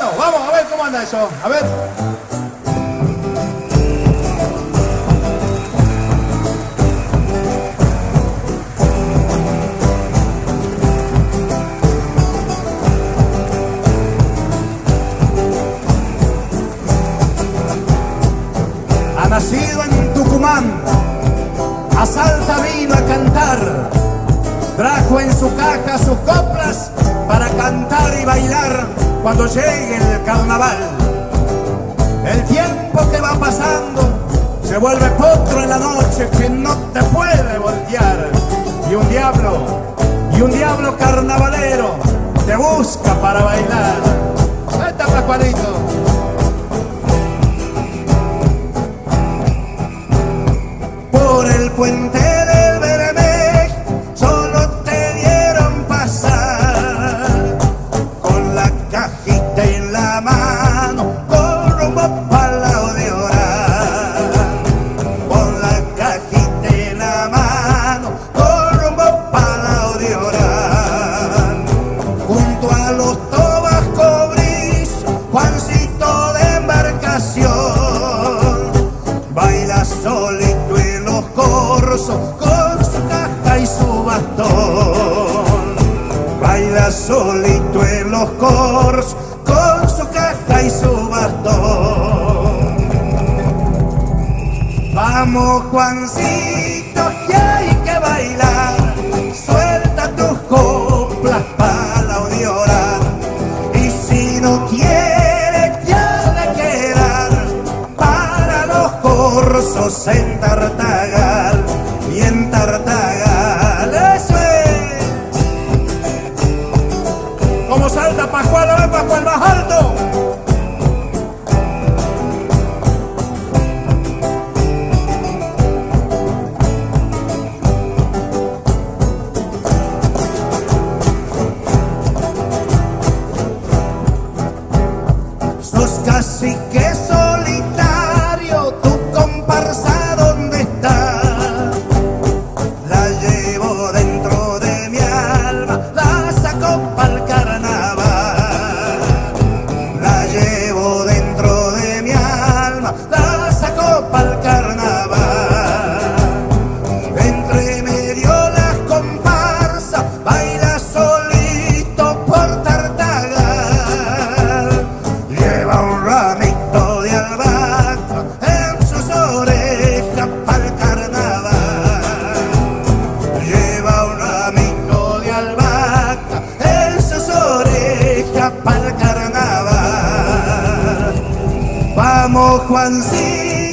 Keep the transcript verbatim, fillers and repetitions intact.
Bueno, vamos a ver cómo anda eso. A ver. Ha nacido en Tucumán, a Salta vino a cantar, trajo en su caja sus coplas para cantar y bailar cuando llegue el carnaval. El tiempo que va pasando se vuelve potro en la noche que no te puede voltear, y un diablo, y un diablo carnavalero te busca para bailar. Ahí está Pascualito. Por el puente del Bermejo solo te dieron pasar, con la cajita en la mano, con rumbo para la de orar. Con la cajita en la mano, con rumbo para la de orar. Junto a los tobas cobriz, Juancito de embarcación, baila solito con su caja y su bastón. Baila solito en los coros con su caja y su bastón. Vamos, Juancito, que hay que bailar, suelta tus coplas para la odiorar, y si no quieres ya de quedar para los corsos en Tartagal y en Tartagal. Eso es. Como salta Pascual, a ver Pascual más alto. Sos cacique solitario, tu comparsa, ¿dónde está? La llevo dentro de mi alma, la saco pa'l carnaval. La llevo dentro de mi alma, la saco pa'l carnaval. Entre medio las comparsas, baila solito por Tartagal. Lleva un ramito de albahaca en sus orejas pa'l carnaval. Lleva un ramito de albahaca en sus orejas pa'l carnaval. Vamos, Juancito.